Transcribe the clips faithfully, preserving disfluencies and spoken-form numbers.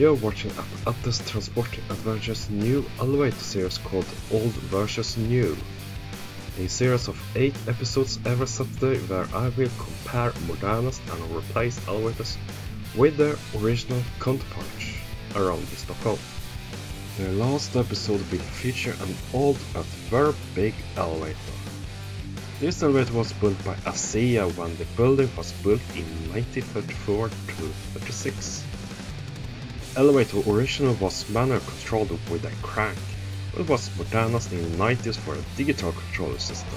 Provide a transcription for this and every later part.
You're watching Atlas Transporting Adventures new elevator series called Old versus New. A series of eight episodes every Saturday where I will compare modernist and replaced elevators with their original counterparts around Stockholm. The last episode will feature an old but very big elevator. This elevator was built by ASEA when the building was built in nineteen thirty-four to thirty-six. Elevator originally was manual controlled with a crank, but was modernized in the nineties for a digital control system.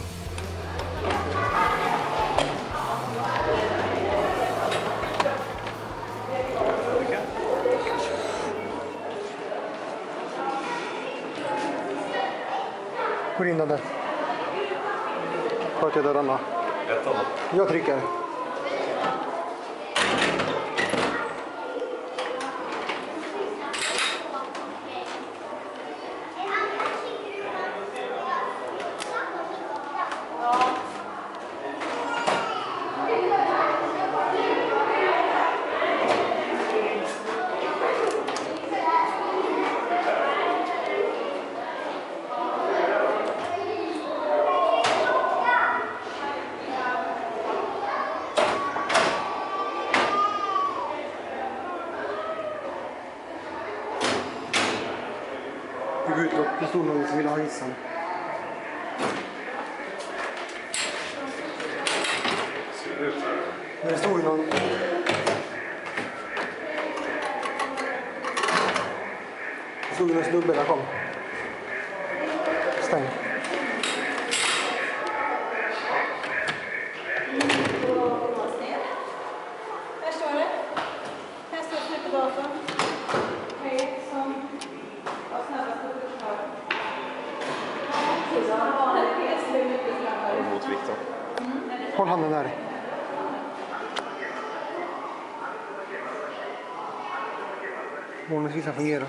Går in där. Sköt jag dörrarna? Jag trycker. Det går ut och det stod någon som ville ha hissen. Men det stod ju någon... Det stod ju någon snubbe där kom. Stäng. Här står det. Här står det på datorn. Tre som... Mot Victor. Håll handen där. Vårdens vissa fungerar.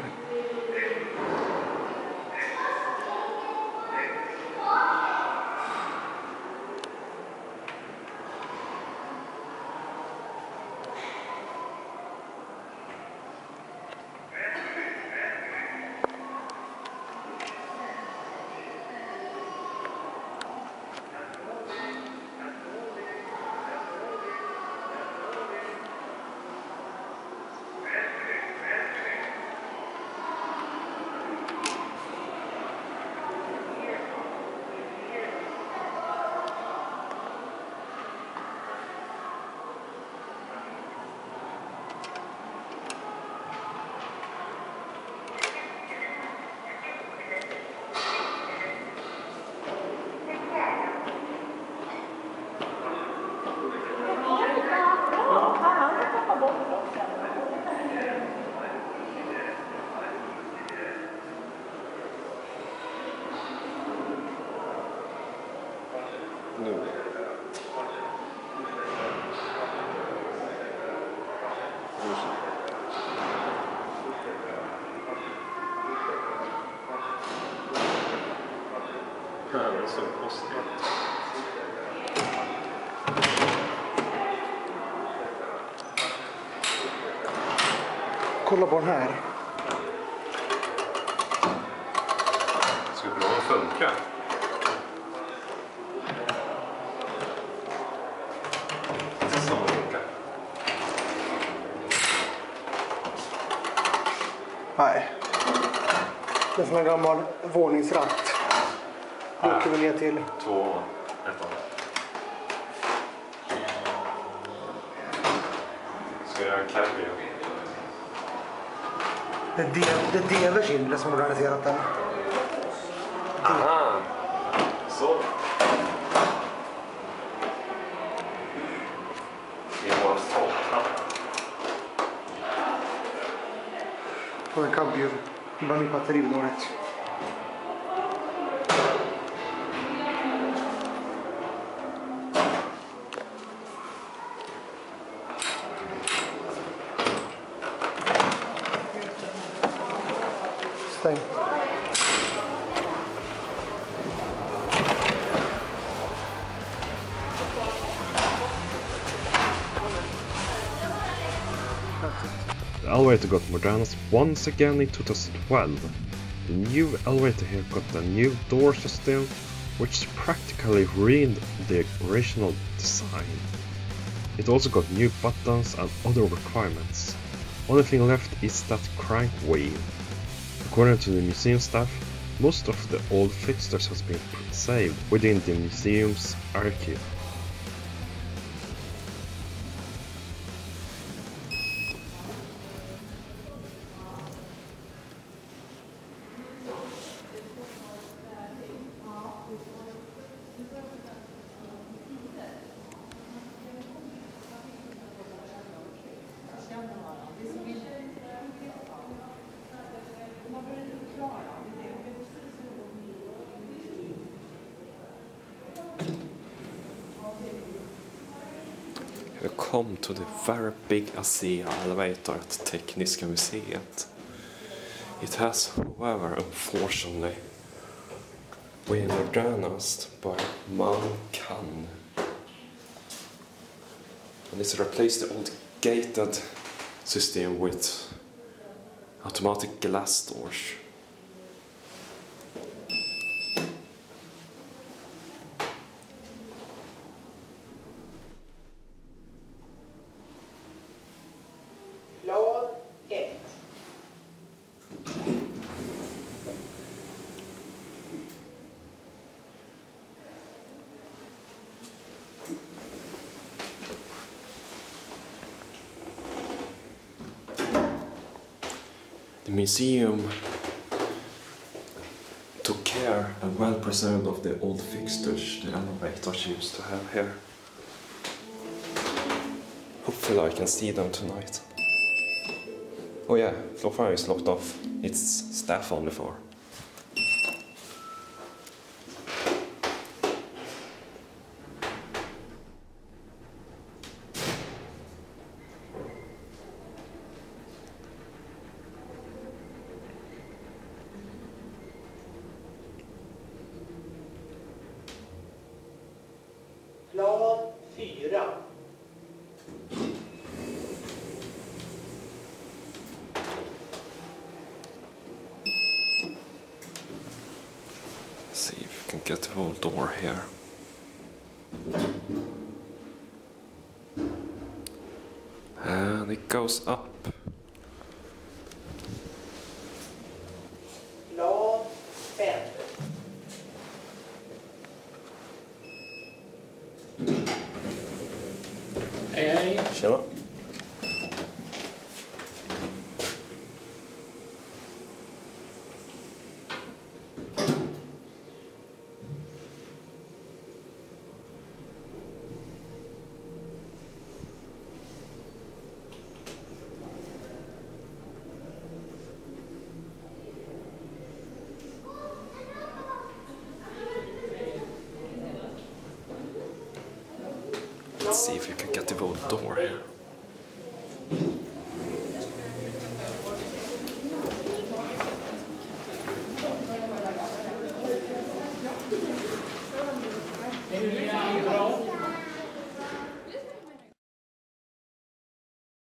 Nu. Det är så konstigt. Kolla på den här. Ska bra funka. Nej. Det är som en gammal våningsratt. Nu åker vi ner till... Två, ettan. Ska jag göra en clappy? Det är Dev- det är Devers inre som har organiserat den. Aha! Så. Det är bara satan. Och en kampdjur. Bland i batterivnåret. Stäng. elevator got Moderna's once again in two thousand twelve. The new elevator here got a new door system, which practically ruined the original design. It also got new buttons and other requirements. Only thing left is that crank wheel. According to the museum staff, most of the old fixtures has been saved within the museum's archive. We come to the very big ASEA elevator at Tekniska museet. It has, however, unfortunately, been modernized by mankind. And it's replaced the old gated system with automatic glass doors. Blad ett. The museum took care and well preserved of the old fixtures the elevators used to have here. Hopefully I can see them tonight. Oh yeah, floor fire is locked off. It's staff on the floor. Blad fyra. See if we can get the whole door here. And it goes up. Blad fem. Hej, hej. Tjena. Let's see if we can get the whole door here.